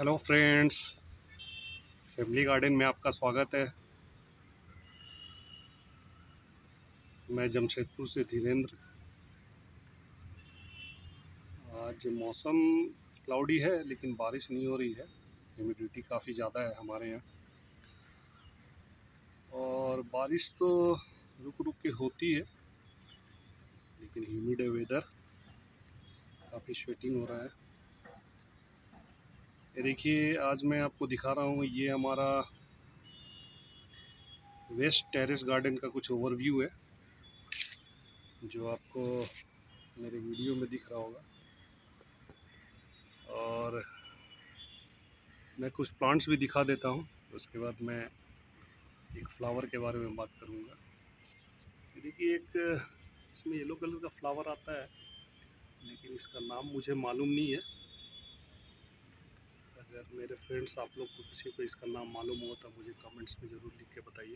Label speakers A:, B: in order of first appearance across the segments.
A: Hello friends, family garden में आपका स्वागत है। मैं जमशेदपुर से धीरेन्द्र। आज मौसम क्लाउडी है लेकिन बारिश नहीं हो रही है। ह्यूमिडिटी काफ़ी ज़्यादा है हमारे यहाँ, और बारिश तो रुक रुक के होती है लेकिन ह्यूमिड है वेदर, काफ़ी स्वेटिंग हो रहा है। ये देखिए, आज मैं आपको दिखा रहा हूँ, ये हमारा वेस्ट टेरेस गार्डन का कुछ ओवरव्यू है जो आपको मेरे वीडियो में दिख रहा होगा। और मैं कुछ प्लांट्स भी दिखा देता हूँ, उसके बाद मैं एक फ्लावर के बारे में बात करूँगा। देखिए, एक इसमें येलो कलर का फ्लावर आता है लेकिन इसका नाम मुझे मालूम नहीं है। अगर मेरे फ्रेंड्स आप लोग को किसी को इसका नाम मालूम हो तो मुझे कमेंट्स में ज़रूर लिख के बताइए।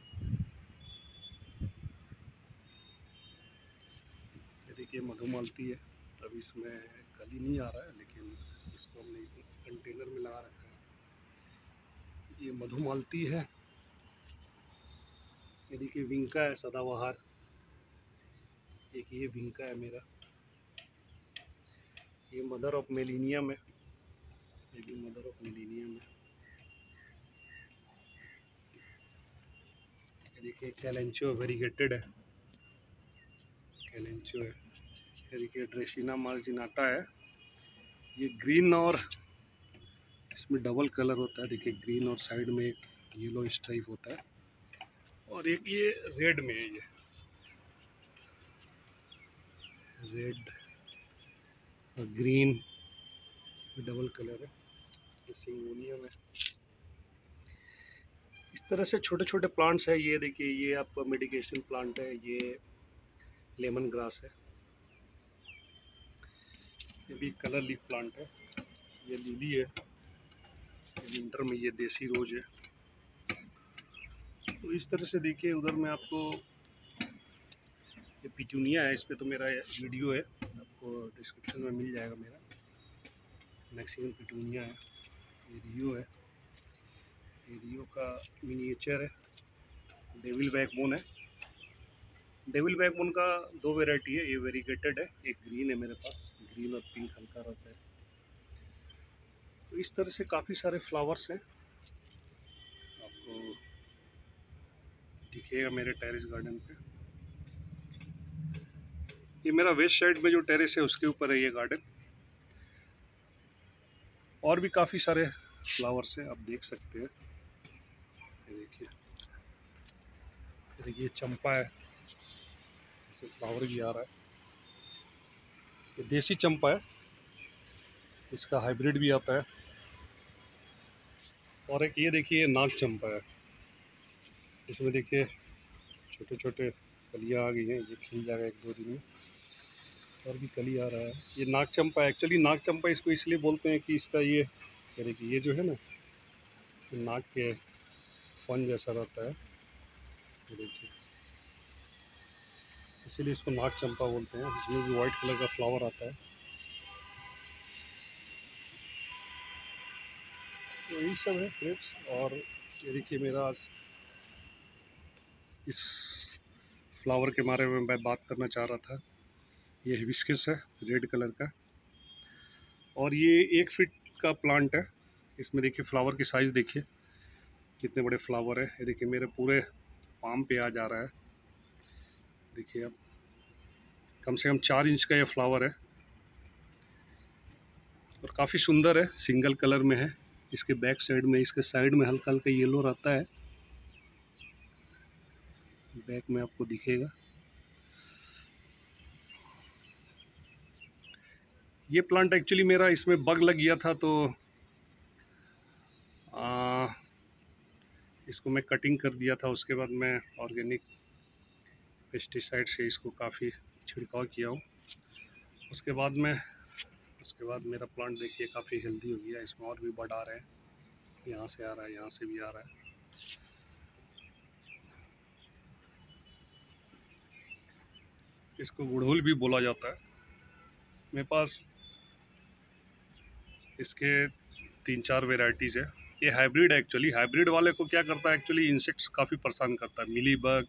A: ये देखिए, मधुमालती है। अभी इसमें कली नहीं आ रहा है लेकिन इसको हमने कंटेनर में लगा रखा है। ये मधुमालती है। ये देखिए, विंका है सदाबहार। एक ये विंका है मेरा। ये मदर ऑफ मेलिनियम है। ये भी मदर ऑफ मेलिनियम है। ये देखिए, कैलेंचो वेरीगेटेड है। कैलेंचो है। ये देखिए, ड्रेसिना मार्जिनाटा है। ये ग्रीन और इसमें डबल कलर होता है। देखिए, ग्रीन और साइड में एक येलो स्ट्राइप होता है, और एक ये रेड में है। ये रेड और ग्रीन डबल कलर है। ये सिंगोनियम है। इस तरह से छोटे छोटे प्लांट्स है। ये देखिए, ये आपका मेडिकेशन प्लांट है। ये लेमन ग्रास है। ये भी कलर लीफ प्लांट है। ये लिली है। विंटर में ये देसी रोज है। तो इस तरह से देखिए, उधर में आपको ये पिटूनिया है। इस पर तो मेरा वीडियो है, आपको डिस्क्रिप्शन में मिल जाएगा मेरा। मैक्सिमम पिटूनिया है। ये रियो है। ये रियो का मिनिएचर है। डेविल बैकबोन है। डेविल बैकबोन का दो वैरायटी है। ये वेरीगेटेड है, एक ग्रीन है मेरे पास। ग्रीन और पिंक हल्का रहता है। तो इस तरह से काफ़ी सारे फ्लावर्स हैं, आपको दिखेगा मेरे टेरेस गार्डन पे। ये मेरा वेस्ट साइड में जो टेरेस है उसके ऊपर है ये गार्डन। और भी काफ़ी सारे फ्लावर्स हैं, आप देख सकते हैं। ये देखिए, ये देखिए, चंपा है। इससे फ्लावर भी आ रहा है। ये देसी चंपा है, इसका हाइब्रिड भी आता है। और एक ये देखिए, नाग चंपा है। इसमें देखिए, छोटे छोटे कलियाँ आ गई हैं। ये खिल जाएगा एक दो दिन में, और भी कली आ रहा है। ये नाग चंपा है। एक्चुअली नाग चंपा इसको इसलिए बोलते हैं कि इसका ये देखिए, ये जो है ना, ये नाग के फन जैसा रहता है। ये देखिए, इसीलिए इसको नाग चंपा बोलते हैं। इसमें भी वाइट कलर का फ्लावर आता है। तो यही सब है फ्रेंड्स। और ये देखिए, मेरा आज इस फ्लावर के बारे में मैं बात करना चाह रहा था। ये हिबिस्कस है, रेड कलर का, और ये 1 फीट का प्लांट है। इसमें देखिए, फ्लावर की साइज़ देखिए कितने बड़े फ्लावर है। ये देखिए, मेरे पूरे पाम पे आ जा रहा है। देखिए, अब कम से कम 4 इंच का ये फ्लावर है, और काफ़ी सुंदर है। सिंगल कलर में है। इसके बैक साइड में, इसके साइड में हल्का हल्का येलो रहता है। बैक में आपको दिखेगा। ये प्लांट एक्चुअली मेरा, इसमें बग लग गया था तो इसको मैं कटिंग कर दिया था। उसके बाद मैं ऑर्गेनिक पेस्टिसाइड से इसको काफ़ी छिड़काव किया हूँ। उसके बाद मेरा प्लांट देखिए काफ़ी हेल्दी हो गया। इसमें और भी बड आ रहे हैं। यहाँ से आ रहा है, यहाँ से भी आ रहा है। इसको गुड़हल भी बोला जाता है। मेरे पास इसके 3-4 वेराइटीज़ है। ये हाइब्रिड है एक्चुअली। हाइब्रिड वाले को क्या करता है एक्चुअली, इंसेक्ट्स काफ़ी परेशान करता है। मिली बग,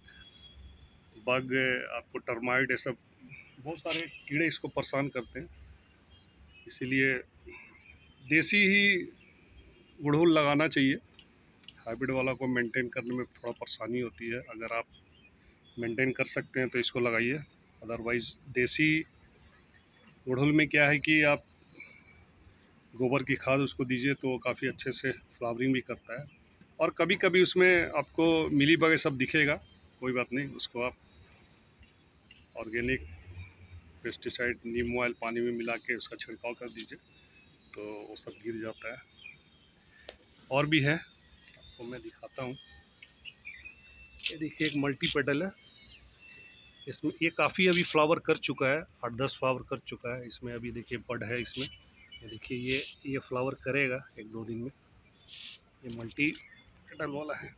A: आपको टर्माइट, ये सब बहुत सारे कीड़े इसको परेशान करते हैं। इसीलिए देसी ही गुड़हल लगाना चाहिए। हाइब्रिड वाला को मेंटेन करने में थोड़ा परेशानी होती है। अगर आप मेंटेन कर सकते हैं तो इसको लगाइए। अदरवाइज़ देसी गुड़हल में क्या है कि आप गोबर की खाद उसको दीजिए तो काफ़ी अच्छे से फ्लावरिंग भी करता है। और कभी कभी उसमें आपको मिली बग सब दिखेगा, कोई बात नहीं, उसको आप ऑर्गेनिक पेस्टिसाइड नीम ऑयल पानी में मिला के उसका छिड़काव कर दीजिए तो वो सब गिर जाता है। और भी है, आपको मैं दिखाता हूँ। ये देखिए एक मल्टी पेडल है। इसमें ये काफ़ी अभी फ्लावर कर चुका है, 8-10 फ्लावर कर चुका है। इसमें अभी देखिए बड है इसमें। ये देखिए ये फ्लावर करेगा 1-2 दिन में। ये मल्टी पेडल वाला है,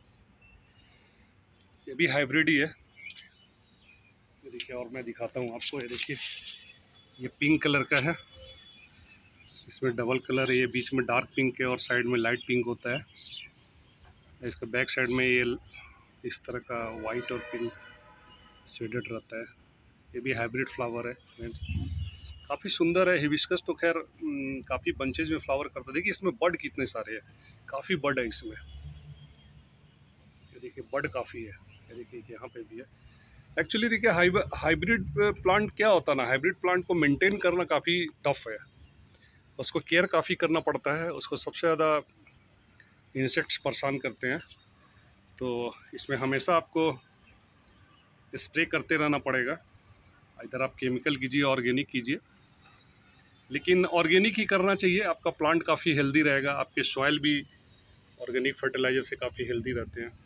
A: ये भी हाइब्रिड ही है। ये देखिए और मैं दिखाता हूँ आपको। ये देखिए ये पिंक कलर का है, इसमें डबल कलर है। ये बीच में डार्क पिंक है और साइड में लाइट पिंक होता है। इसका बैक साइड में ये इस तरह का वाइट और पिंक शेडेड रहता है। ये भी हाइब्रिड फ्लावर है फ्रेंड्स, काफ़ी सुंदर है। हिबिस्कस तो खैर काफ़ी बंचेज में फ्लावर करता है। देखिए इसमें बड कितने सारे हैं, काफ़ी बड है इसमें। ये देखिए बड काफ़ी है। ये देखिए यहाँ पे भी है। एक्चुअली देखिए हाइब्रिड प्लांट क्या होता है ना, हाइब्रिड प्लांट को मेंटेन करना काफ़ी टफ है। उसको केयर काफ़ी करना पड़ता है। उसको सबसे ज़्यादा इंसेक्ट्स परेशान करते हैं, तो इसमें हमेशा आपको स्प्रे करते रहना पड़ेगा। इधर आप केमिकल कीजिए, ऑर्गेनिक कीजिए, लेकिन ऑर्गेनिक ही करना चाहिए। आपका प्लांट काफ़ी हेल्दी रहेगा, आपके सॉइल भी ऑर्गेनिक फर्टिलाइज़र से काफ़ी हेल्दी रहते हैं।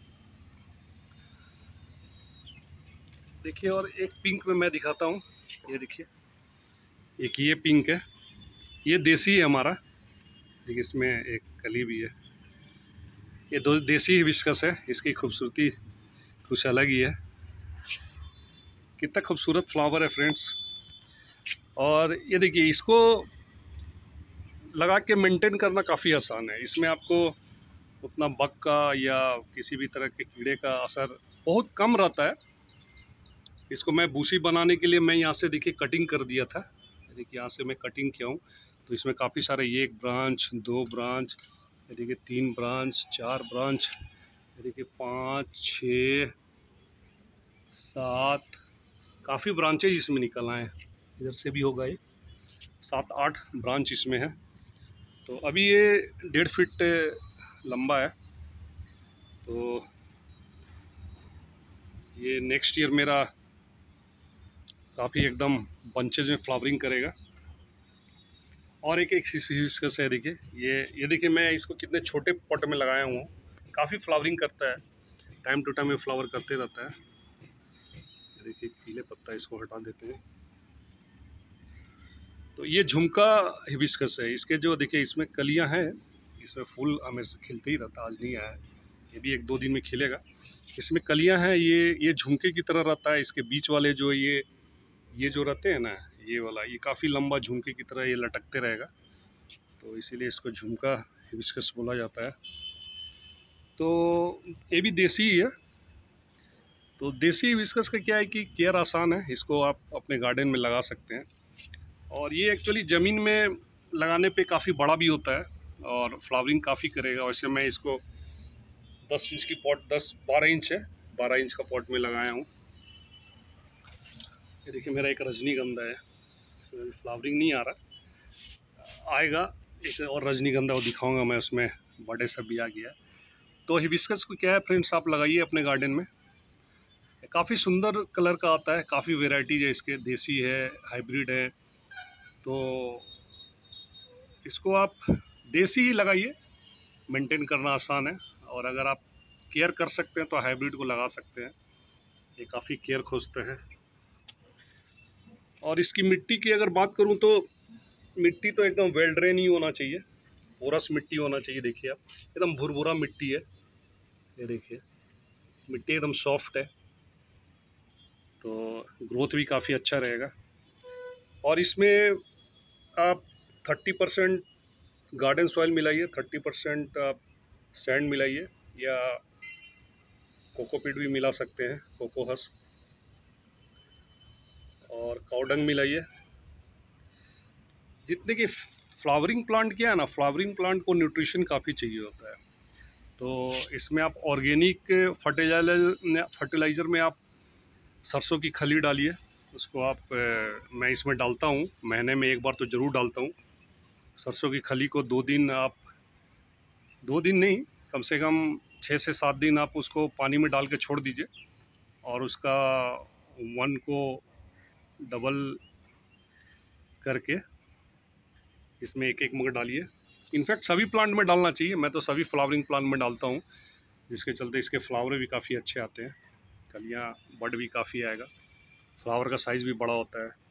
A: देखिए और एक पिंक में मैं दिखाता हूँ। ये देखिए एक ये पिंक है, ये देसी है हमारा। देखिए इसमें एक कली भी है। ये दो देसी हिबिस्कस है। इसकी खूबसूरती कुछ अलग ही है। कितना खूबसूरत फ्लावर है फ्रेंड्स। और ये देखिए इसको लगा के मेंटेन करना काफ़ी आसान है। इसमें आपको उतना बग का या किसी भी तरह के कीड़े का असर बहुत कम रहता है। इसको मैं भूसी बनाने के लिए मैं यहाँ से देखिए कटिंग कर दिया था। देखिए यहाँ से मैं कटिंग किया हूँ, तो इसमें काफ़ी सारे, ये 1 ब्रांच, 2 ब्रांच, ये देखिए 3 ब्रांच, 4 ब्रांच, ये देखिए 5, 6, 7, काफ़ी ब्रांचेज इसमें निकल आए हैं। इधर से भी होगा, ये 7-8 ब्रांच इसमें है। तो अभी ये 1.5 फीट लंबा है। तो ये नेक्स्ट ईयर मेरा काफ़ी एकदम बंचेज में फ्लावरिंग करेगा। और एक हिबिस्कस है, देखिए ये देखिए मैं इसको कितने छोटे पॉट में लगाया हूँ, काफ़ी फ्लावरिंग करता है। टाइम टू टाइम ये फ्लावर करते रहता है। ये देखिए पीले पत्ता, इसको हटा देते हैं। तो ये झुमका हिबिस्कस है। इसके जो देखिए इसमें कलियाँ हैं, इसमें फूल हमेशा खिलते ही रहता है। आज नहीं आया है, ये भी 1-2 दिन में खिलेगा। इसमें कलियाँ हैं, ये झुमके की तरह रहता है। इसके बीच वाले जो ये जो रहते हैं ना, ये वाला, ये काफ़ी लंबा झुमके की तरह ये लटकते रहेगा, तो इसीलिए इसको झुमका हिबिस्कस बोला जाता है। तो ये भी देसी ही है। तो देसी हिबिस्कस का क्या है कि केयर आसान है, इसको आप अपने गार्डन में लगा सकते हैं। और ये एक्चुअली ज़मीन में लगाने पे काफ़ी बड़ा भी होता है और फ्लावरिंग काफ़ी करेगा। वैसे मैं इसको 10 इंच की पॉट, 10-12 इंच है, 12 इंच का पॉट में लगाया हूँ। ये देखिए मेरा एक रजनीगंधा है, इसमें अभी फ्लावरिंग नहीं आ रहा, आएगा। एक और रजनीगंधा वो दिखाऊंगा मैं, उसमें बड़े सब भी आ गया। तो हिबिस्कस को क्या है फ्रेंड्स, आप लगाइए अपने गार्डन में। काफ़ी सुंदर कलर का आता है, काफ़ी वेराइटीज है इसके, देसी है, हाइब्रिड है। तो इसको आप देसी ही लगाइए, मेंटेन करना आसान है। और अगर आप केयर कर सकते हैं तो हाइब्रिड को लगा सकते हैं, ये काफ़ी केयर खोजते हैं। और इसकी मिट्टी की अगर बात करूं तो मिट्टी तो एकदम वेल ड्रेन ही होना चाहिए, पोरस मिट्टी होना चाहिए। देखिए आप, एकदम भुरभुरा मिट्टी है। ये देखिए मिट्टी एकदम सॉफ्ट है, तो ग्रोथ भी काफ़ी अच्छा रहेगा। और इसमें आप 30% गार्डन सॉइल मिलाइए, 30% आप सैंड मिलाइए, या कोकोपीट भी मिला सकते हैं, कोको हस्क, और काउडंग मिलाइए। जितने कि फ्लावरिंग प्लांट क्या है ना, फ्लावरिंग प्लांट को न्यूट्रिशन काफ़ी चाहिए होता है, तो इसमें आप ऑर्गेनिक फर्टिलाइज़र में आप सरसों की खली डालिए। उसको आप मैं इसमें डालता हूँ, महीने में एक बार तो ज़रूर डालता हूँ। सरसों की खली को 2 दिन आप, 2 दिन नहीं, कम से कम 6 से 7 दिन आप उसको पानी में डाल के छोड़ दीजिए, और उसका 1 को डबल करके इसमें एक एक मग डालिए। इनफैक्ट सभी प्लांट में डालना चाहिए, मैं तो सभी फ्लावरिंग प्लांट में डालता हूँ, जिसके चलते इसके फ्लावर भी काफ़ी अच्छे आते हैं, कलियाँ बड भी काफ़ी आएगा, फ्लावर का साइज़ भी बड़ा होता है।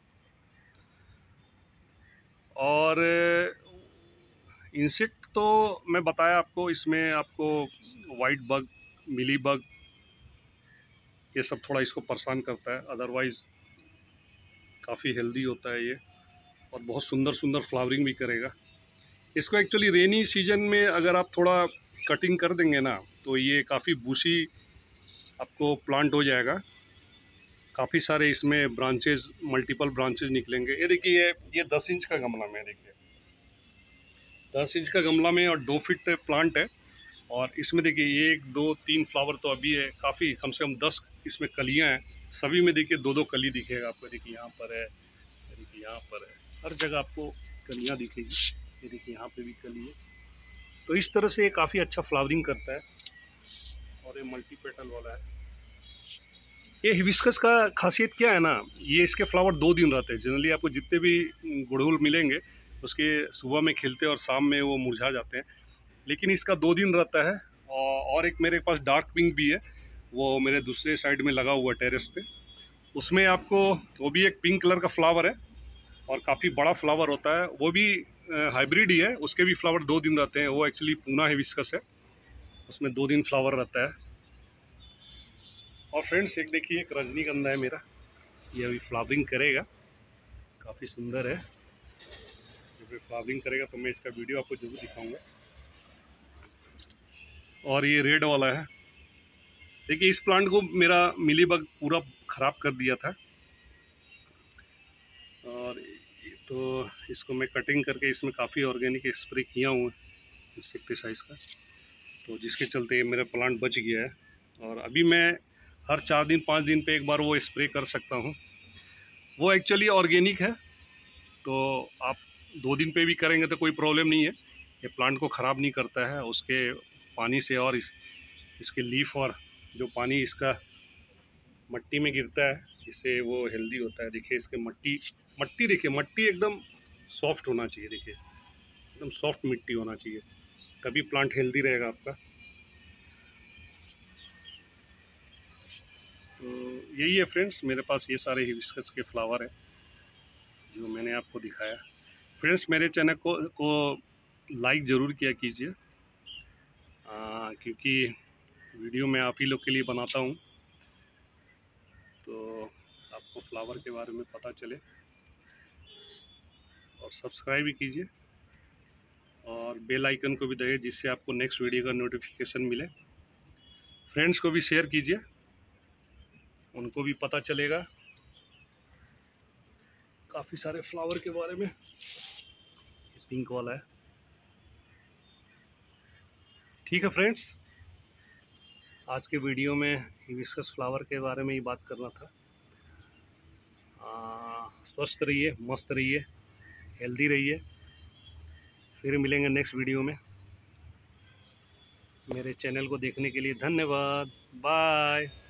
A: और इंसेक्ट तो मैं बताया आपको, इसमें आपको वाइट बग, मिली बग, ये सब थोड़ा इसको परेशान करता है, अदरवाइज़ काफ़ी हेल्दी होता है ये, और बहुत सुंदर सुंदर फ्लावरिंग भी करेगा। इसको एक्चुअली रेनी सीजन में अगर आप थोड़ा कटिंग कर देंगे ना, तो ये काफ़ी बूशी आपको प्लांट हो जाएगा। काफ़ी सारे इसमें ब्रांचेज, मल्टीपल ब्रांचेज निकलेंगे। ये देखिए, ये 10 इंच का गमला में, देखिए 10 इंच का गमला में, और 2 फीट प्लांट है, और इसमें देखिए 1 2 3 फ्लावर तो अभी है, काफ़ी, कम से कम 10 इसमें कलियां हैं। सभी में देखिए 2 2 कली दिखेगा आपको। देखिए यहाँ पर है, देखिए यहाँ पर है, हर जगह आपको कलियां दिखेगी। ये देखिए यहाँ पे भी कली है। तो इस तरह से ये काफ़ी अच्छा फ्लावरिंग करता है, और ये मल्टी पेटल वाला है। ये हिबिस्कस का खासियत क्या है ना, ये इसके फ्लावर 2 दिन रहते हैं। जनरली आपको जितने भी गुड़हल मिलेंगे, उसके सुबह में खिलते हैं और शाम में वो मुरझा जाते हैं, लेकिन इसका 2 दिन रहता है। और एक मेरे पास डार्क पिंक भी है, वो मेरे दूसरे साइड में लगा हुआ टेरेस पे। उसमें आपको, वो भी एक पिंक कलर का फ्लावर है, और काफ़ी बड़ा फ्लावर होता है, वो भी हाइब्रिड ही है। उसके भी फ्लावर 2 दिन रहते हैं। वो एक्चुअली पूना हिबिस्कस है, उसमें 2 दिन फ्लावर रहता है। और फ्रेंड्स, एक देखिए, एक रजनीगंधा है मेरा, ये अभी फ्लावरिंग करेगा, काफ़ी सुंदर है। जब ये फ्लावरिंग करेगा तो मैं इसका वीडियो आपको जरूर दिखाऊंगा। और ये रेड वाला है, देखिए इस प्लांट को मेरा मिलीबग पूरा ख़राब कर दिया था, और तो इसको मैं कटिंग करके इसमें काफ़ी ऑर्गेनिक स्प्रे किया हूँ इंसेक्टिसाइड्स का, तो जिसके चलते ये मेरा प्लांट बच गया है। और अभी मैं हर 4 दिन 5 दिन पे एक बार वो स्प्रे कर सकता हूँ। वो एक्चुअली ऑर्गेनिक है, तो आप 2 दिन पे भी करेंगे तो कोई प्रॉब्लम नहीं है। ये प्लांट को ख़राब नहीं करता है उसके पानी से, और इसके लीफ, और जो पानी इसका मट्टी में गिरता है, इससे वो हेल्दी होता है। देखिए इसके मट्टी, मट्टी देखिए, मट्टी एकदम सॉफ्ट होना चाहिए, देखिए एकदम सॉफ्ट मिट्टी होना चाहिए, तभी प्लांट हेल्दी रहेगा आपका। तो यही है फ्रेंड्स, मेरे पास ये सारे हिबिस्कस के फ्लावर हैं जो मैंने आपको दिखाया। फ्रेंड्स, मेरे चैनल को लाइक ज़रूर किया कीजिए, क्योंकि वीडियो मैं आप ही लोग के लिए बनाता हूँ, तो आपको फ्लावर के बारे में पता चले। और सब्सक्राइब भी कीजिए, और बेल आइकन को भी दबाइए, जिससे आपको नेक्स्ट वीडियो का नोटिफिकेशन मिले। फ्रेंड्स को भी शेयर कीजिए, उनको भी पता चलेगा काफ़ी सारे फ्लावर के बारे में। पिंक वाला है। ठीक है फ्रेंड्स, आज के वीडियो में हिबिस्कस फ्लावर के बारे में ही बात करना था। स्वस्थ रहिए, मस्त रहिए, हेल्दी रहिए। फिर मिलेंगे नेक्स्ट वीडियो में। मेरे चैनल को देखने के लिए धन्यवाद। बाय।